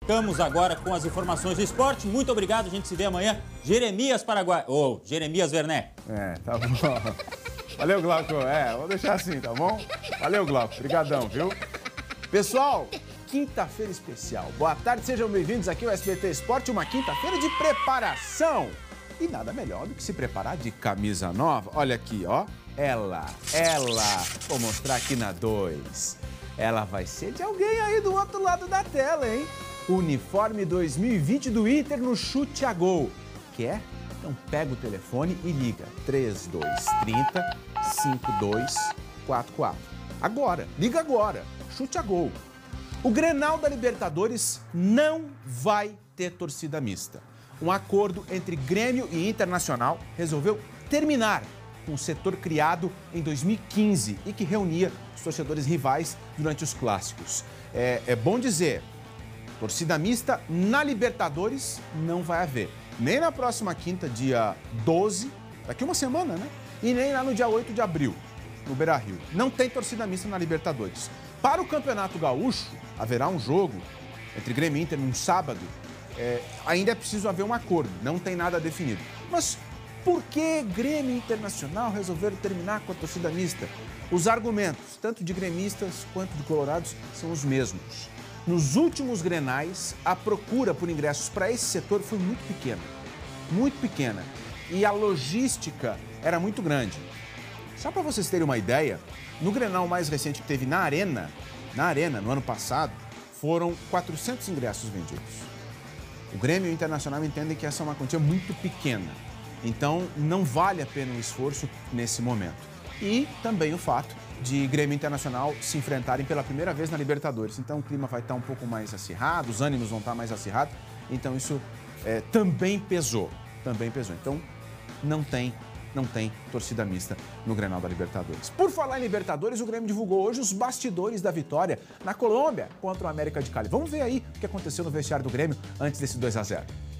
Ficamos agora com as informações do esporte. Muito obrigado, a gente se vê amanhã. Jeremias Paraguai. Ou Jeremias Werner. Tá bom. Valeu, Glauco. Vou deixar assim, tá bom? Valeu, Glauco. Obrigadão, viu? Pessoal, quinta-feira especial. Boa tarde, sejam bem-vindos aqui ao SBT Esporte, uma quinta-feira de preparação. E nada melhor do que se preparar de camisa nova. Olha aqui, ó. Ela. Vou mostrar aqui na 2. Ela vai ser de alguém aí do outro lado da tela, hein? Uniforme 2020 do Inter no Chute a Gol. Quer? Então pega o telefone e liga. 3230 5244. Agora, liga agora. Chute a Gol. O Grenal da Libertadores não vai ter torcida mista. Um acordo entre Grêmio e Internacional resolveu terminar com o setor criado em 2015 e que reunia os torcedores rivais durante os clássicos. É bom dizer, torcida mista na Libertadores não vai haver. Nem na próxima quinta, dia 12, daqui uma semana, né? E nem lá no dia 8 de abril, no Beira-Rio. Não tem torcida mista na Libertadores. Para o Campeonato Gaúcho, haverá um jogo entre Grêmio e Inter num sábado. Ainda é preciso haver um acordo, não tem nada definido. Mas por que Grêmio e Internacional resolveram terminar com a torcida mista? Os argumentos, tanto de gremistas quanto de colorados, são os mesmos. Nos últimos Grenais, a procura por ingressos para esse setor foi muito pequena. E a logística era muito grande. Só para vocês terem uma ideia, no Grenal mais recente que teve na Arena, no ano passado, foram 400 ingressos vendidos. O Grêmio e o Internacional entendem que essa é uma quantia muito pequena. Então, não vale a pena o esforço nesse momento. E também o fato de Grêmio e Internacional se enfrentarem pela primeira vez na Libertadores. Então, o clima vai estar um pouco mais acirrado, os ânimos vão estar mais acirrados. Então, isso também pesou. Então, não tem torcida mista no Grenal da Libertadores. Por falar em Libertadores, o Grêmio divulgou hoje os bastidores da vitória na Colômbia contra o América de Cali. Vamos ver aí o que aconteceu no vestiário do Grêmio antes desse 2-0.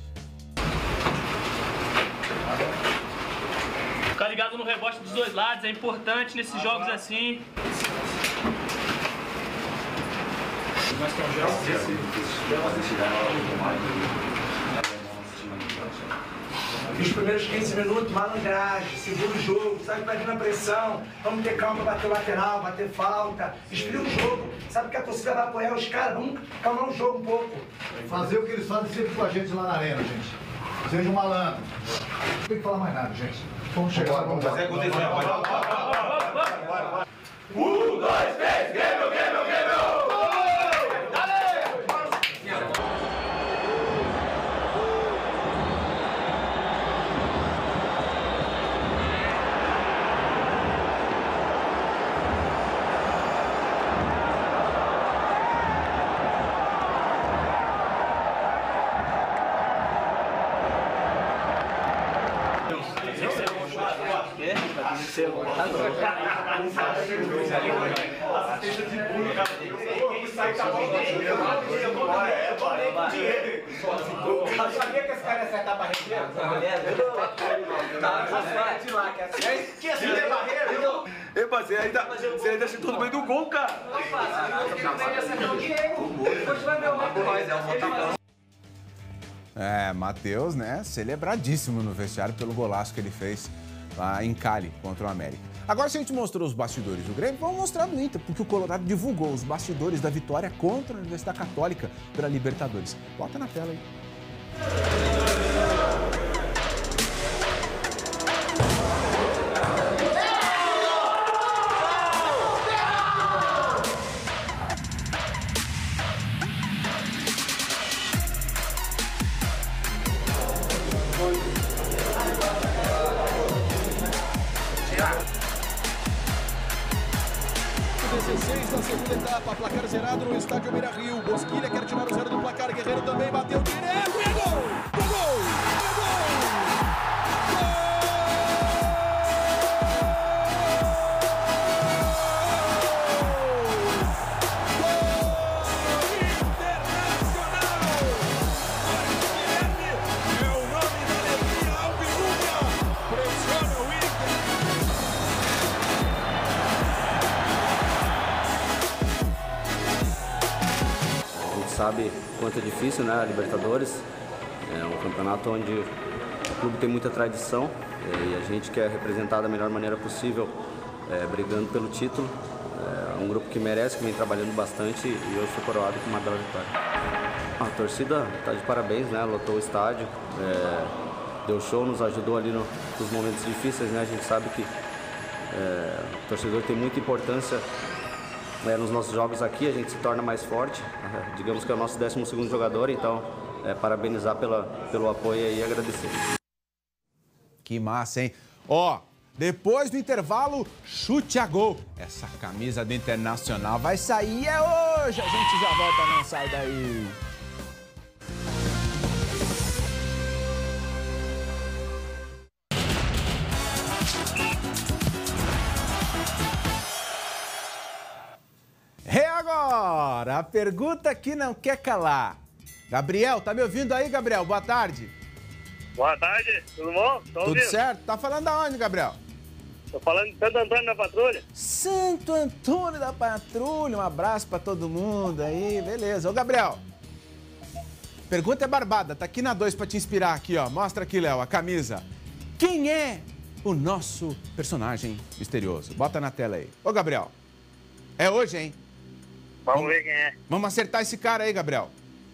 Ficar ligado no rebote dos dois lados é importante nesses jogos assim. Os primeiros 15 minutos, malandragem, segura o jogo, sabe, perdendo a pressão, vamos ter calma para bater lateral, bater falta, esfria o jogo, sabe que a torcida vai apoiar os caras, vamos calmar o jogo um pouco. Fazer o que eles fazem sempre com a gente lá na arena, gente. Seja um malandro. Não tem que falar mais nada, gente. Vamos chegar lá, vamos fazer acontecer. 1, 2, 3, Grêmio! Sabia que esse cara ia acertar a barreira? Que assim é barreira? Ei, parceiro, você ainda chutou no meio do gol, cara. Matheus, né, celebradíssimo no vestiário pelo golaço que ele fez lá em Cali contra o América. Agora, se a gente mostrou os bastidores do Grêmio, vamos mostrar no Inter, porque o Colorado divulgou os bastidores da vitória contra a Universidade Católica pela Libertadores. Bota na tela aí. Na segunda etapa, placar zerado no estádio Beira-Rio. Bosquilha quer tirar o zero do placar. Guerreiro também bateu direto e é gol! Gol! sabe quanto é difícil, né, a Libertadores. É um campeonato onde o clube tem muita tradição e a gente quer representar da melhor maneira possível, brigando pelo título. É um grupo que merece, que vem trabalhando bastante e eu sou coroado com uma bela vitória. A torcida está de parabéns, né? Lotou o estádio, deu show, nos ajudou ali nos momentos difíceis, né? A gente sabe que o torcedor tem muita importância nos nossos jogos aqui, a gente se torna mais forte. Digamos que é o nosso 12º jogador, então parabenizar pelo apoio e agradecer. Que massa, hein? Ó, depois do intervalo, chute a gol. Essa camisa do Internacional vai sair hoje. A gente já volta, não sai daí. E agora, a pergunta que não quer calar. Gabriel, tá me ouvindo aí, Gabriel? Boa tarde. Boa tarde, tudo bom? Tudo certo? Tá falando aonde, Gabriel? Tô falando de Santo Antônio da Patrulha. Santo Antônio da Patrulha, um abraço pra todo mundo aí, beleza. Ô, Gabriel, pergunta é barbada, tá aqui na 2 pra te inspirar aqui, ó. Mostra aqui, Léo, a camisa. Quem é o nosso personagem misterioso? Bota na tela aí. Ô, Gabriel, é hoje, hein? Vamos ver quem é. Vamos acertar esse cara aí, Gabriel.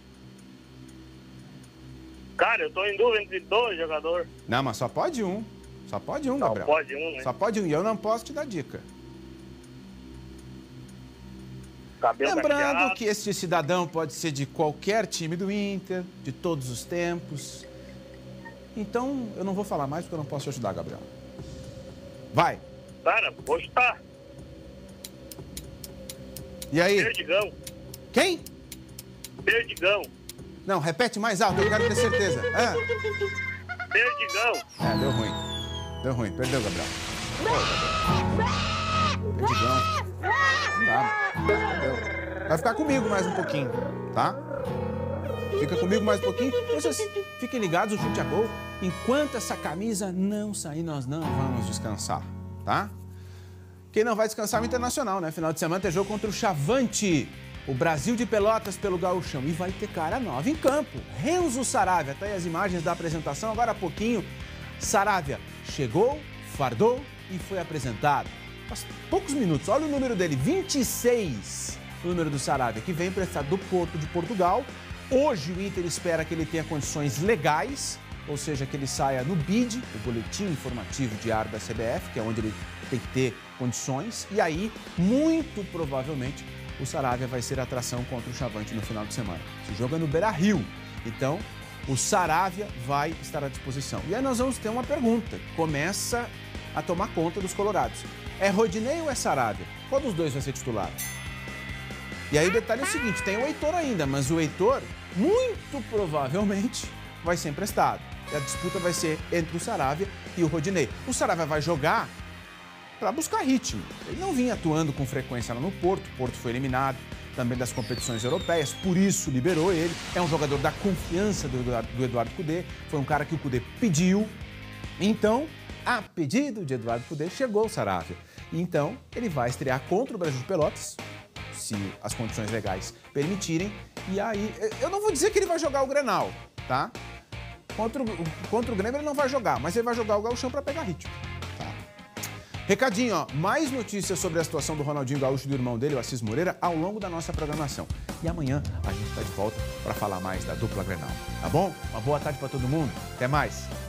Cara, eu tô em dúvida entre 2 jogadores. Não, mas só pode um. Só pode um, Gabriel. Só pode um, né? Só pode um. E eu não posso te dar dica. Cabelo Lembrando cacheado. que este cidadão pode ser de qualquer time do Inter, de todos os tempos. Então, eu não vou falar mais porque eu não posso te ajudar, Gabriel. Vai. Cara, vou chutar. E aí? Perdigão. Quem? Perdigão. Não, repete mais alto, eu quero ter certeza. Perdigão. Deu ruim. Deu ruim. Perdeu, Gabriel. Perdigão. Não dá. Perdeu. Vai ficar comigo mais um pouquinho, tá? Fica comigo mais um pouquinho. Vocês fiquem ligados, o chute a gol. Enquanto essa camisa não sair, nós não vamos descansar, tá? Quem não vai descansar é o Internacional, né? Final de semana tem jogo contra o Chavante. O Brasil de Pelotas pelo Gauchão. E vai ter cara nova em campo. Renzo Saravia. Tá aí as imagens da apresentação. Agora há pouquinho, Saravia chegou, fardou e foi apresentado. Faz poucos minutos. Olha o número dele, 26. O número do Saravia, que vem emprestado do Porto de Portugal. Hoje o Inter espera que ele tenha condições legais, ou seja, que ele saia no BID, o Boletim Informativo Diário da CBF, que é onde ele tem que ter condições. E aí, muito provavelmente, o Saravia vai ser a atração contra o Chavante no final de semana. Esse jogo é no Beira-Rio. Então, o Saravia vai estar à disposição. E aí nós vamos ter uma pergunta que começa a tomar conta dos colorados. É Rodinei ou é Saravia? Qual dos dois vai ser titular? E aí o detalhe é o seguinte, tem o Heitor ainda, mas o Heitor, muito provavelmente, vai ser emprestado. E a disputa vai ser entre o Saravia e o Rodinei. O Saravia vai jogar para buscar ritmo. Ele não vinha atuando com frequência lá no Porto. O Porto foi eliminado também das competições europeias, por isso liberou ele. É um jogador da confiança do Eduardo Cudê. Foi um cara que o Cudê pediu. Então, a pedido de Eduardo Cudê, chegou o Saravia. Então, ele vai estrear contra o Brasil de Pelotas, se as condições legais permitirem. E aí, eu não vou dizer que ele vai jogar o Grenal, tá? Contra o Grêmio ele não vai jogar, mas ele vai jogar o Gauchão para pegar ritmo. Recadinho, ó, mais notícias sobre a situação do Ronaldinho Gaúcho e do irmão dele, o Assis Moreira, ao longo da nossa programação. E amanhã a gente está de volta para falar mais da dupla Grenal, tá bom? Uma boa tarde para todo mundo, até mais!